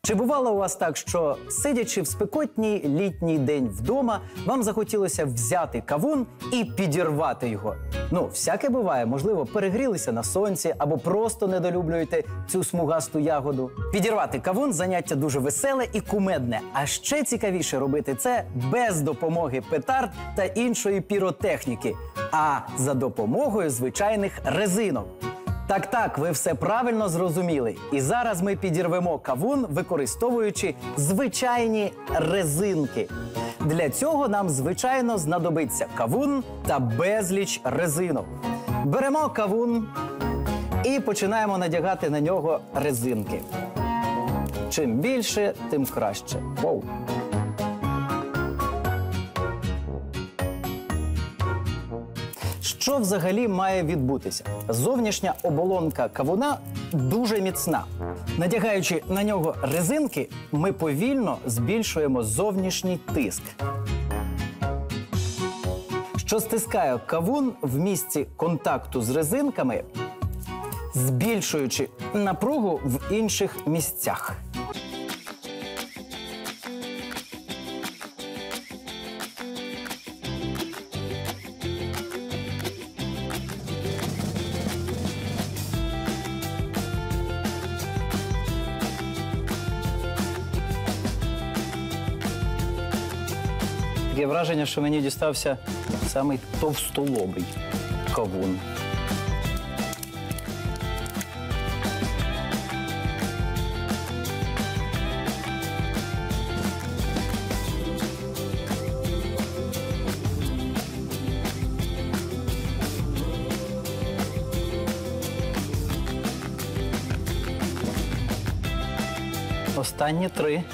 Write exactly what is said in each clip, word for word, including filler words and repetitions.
Чи бувало у вас так, що, сидячи в спекотній літній день вдома, вам захотілося взяти кавун і підірвати його? Ну, всяке буває. Можливо, перегрілися на сонці або просто недолюблюєте цю смугасту ягоду. Підірвати кавун – заняття дуже веселе і кумедне. А ще цікавіше робити це без допомоги петард та іншої піротехніки, а за допомогою звичайних резинок. Так-так, ви все правильно зрозуміли. І зараз ми підірвемо кавун, використовуючи звичайні резинки. Для цього нам, звичайно, знадобиться кавун та безліч резинок. Беремо кавун і починаємо надягати на нього резинки. Чим більше, тим краще. Воу! Що взагалі має відбутися? Зовнішня оболонка кавуна дуже міцна. Надягаючи на нього резинки, ми повільно збільшуємо зовнішній тиск, що стискає кавун в місці контакту з резинками, збільшуючи напругу в інших місцях. Таке враження, що мені дістався самий товстолобий кавун. Останні три.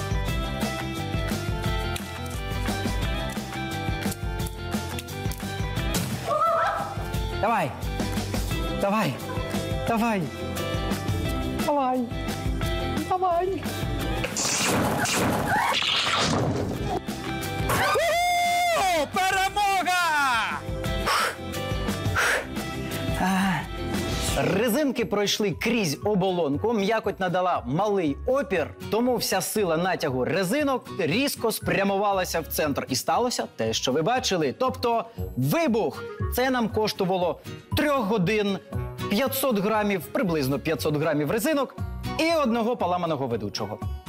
Давай! Давай! Давай! Давай! Давай! О, перемога! Резинки пройшли крізь оболонку, м'якоть надала малий опір, тому вся сила натягу резинок різко спрямувалася в центр. І сталося те, що ви бачили. Тобто вибух! Це нам коштувало трьох годин, п'ятсот грамів, приблизно п'ятсот грамів резинок і одного поламаного ведучого.